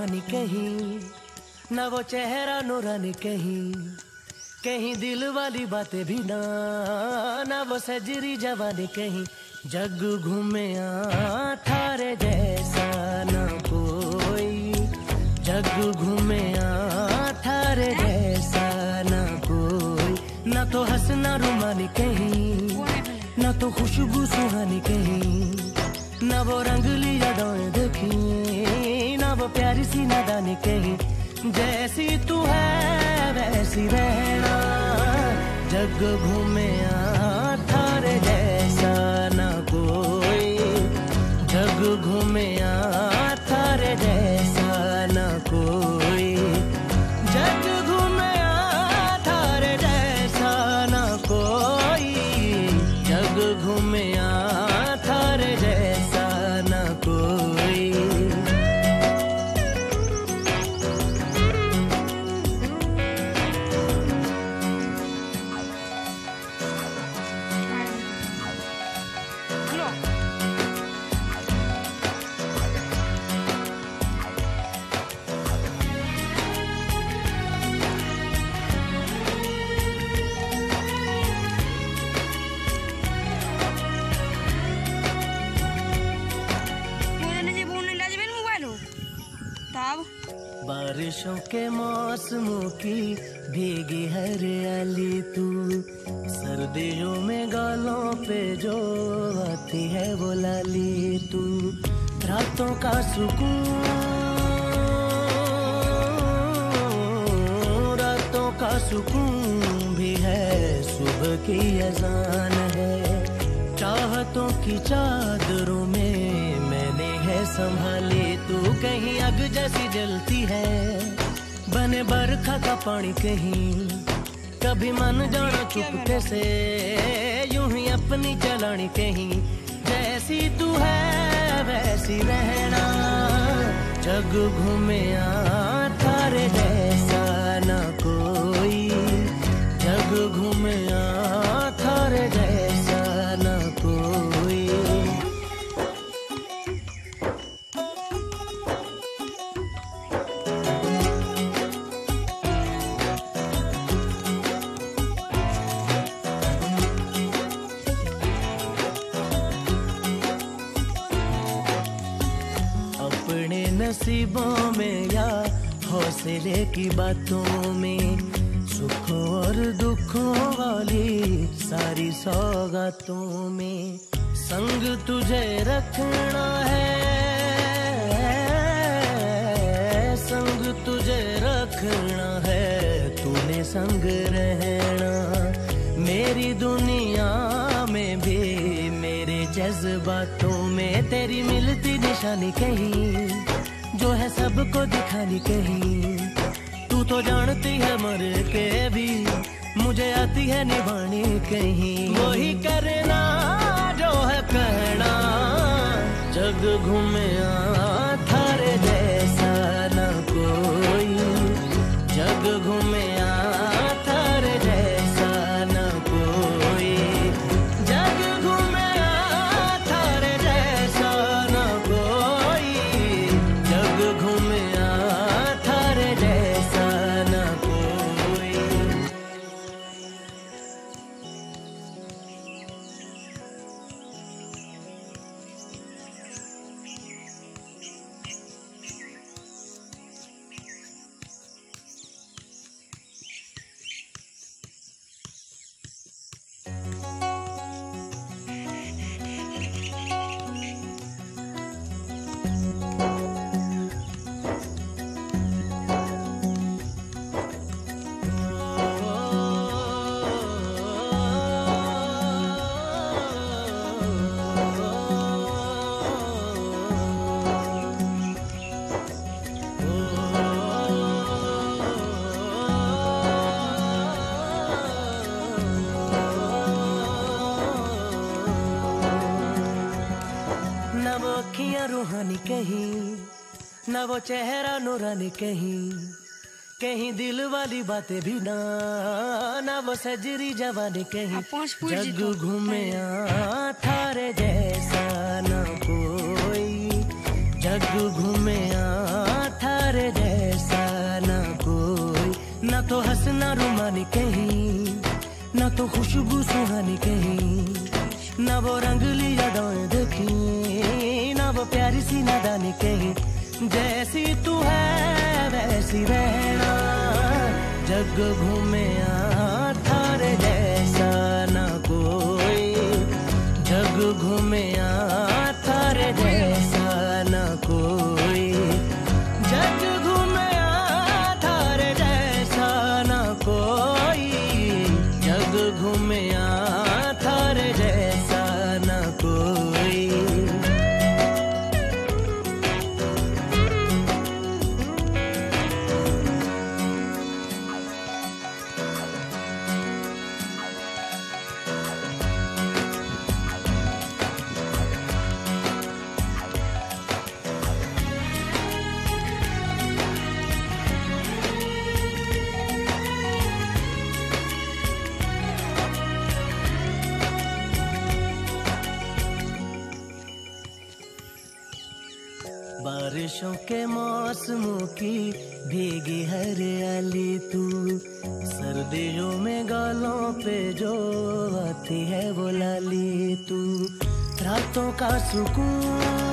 रूहानी कहीं, ना वो चेहरा नूरानी कहीं, कहीं दिल वाली बातें भी ना वो सजरी जवानी कहीं। जग घूमे थारे जैसा ना कोई, जग घूमे थारे जैसा ना कोई। ना तो हंसना रुमानी कहीं, ना तो खुशबू सुहानी कहीं, ना वो रंगली यादें देखी, ना वो प्यारी सी नादानी कहीं। जैसी तू है वैसी रहना, जग घूमे थारे जैसा ना कोई, जग घूमे थारे जैसा ना कोई, जग घूमे थारे जैसा ना कोई, जग घूमे थारे जैसा ना कोई। बारिशों के मौसमों की भीगी हरियाली तू, सर्दियों में गालों पे जो आती है वो लाली तू। रातों का सुकून, रातों का सुकून भी है, सुबह की अजान है। चाहतों की चादरों में मैंने है संभाली तू, कहीं आग जैसी जलती है, बने बरखा का पानी कहीं, कभी मन जाना चुपके से, यूं ही अपनी चलानी कहीं। जैसी तू है वैसी रहना, जग घूमे थारे जैसा ना कोई, जग घूमे थारे जैसा ना कोई। नसीबों में या हौसले की बातों में, सुखों और दुखों वाली सारी सौगातों में, संग तुझे रखना है, संग तुझे रखना है, तूने संग रहना। मेरी दुनिया में भी मेरे जज्बातों में तेरी मिलती निशानी कहीं, जो है सबको दिखानी कहीं। तू तो जानती है मर के भी मुझे आती है निभानी कहीं। वही करना जो है कहना, जग घूमे थारे जैसा ना कोई, जग घूमे थारे जैसा ना कोई, जग घूमे थारे जैसा ना कोई, जग घूमे थारे जैसा ना कोई। ना वो अखियां रूहानी कहीं, ना वो चेहरा नूरानी कहीं, कहीं दिल वाली बातें भी ना वो सजरी जवानी कहीं। जग घूमे थारे जैसा ना कोई, जग घूमे थारे रस ना रुमानी कहीं, ना तो खुशबू सुहानी कहीं, ना वो रंगली यादें देखी, ना वो प्यारी सी नादानी कहीं। जैसी तू है वैसी रहना, जग घूमे थारे जैसा ना कोई, जग घूमे थारे जैसा ना कोई, जग घूमे थारे जैसा ना कोई, जग घूमे थारे जैसा ना कोई। बारिशों के मौसमों की भीगी हरियाली तू, सर्दियों में गालों पे जो आती है वो लाली तू, रातों का सुकून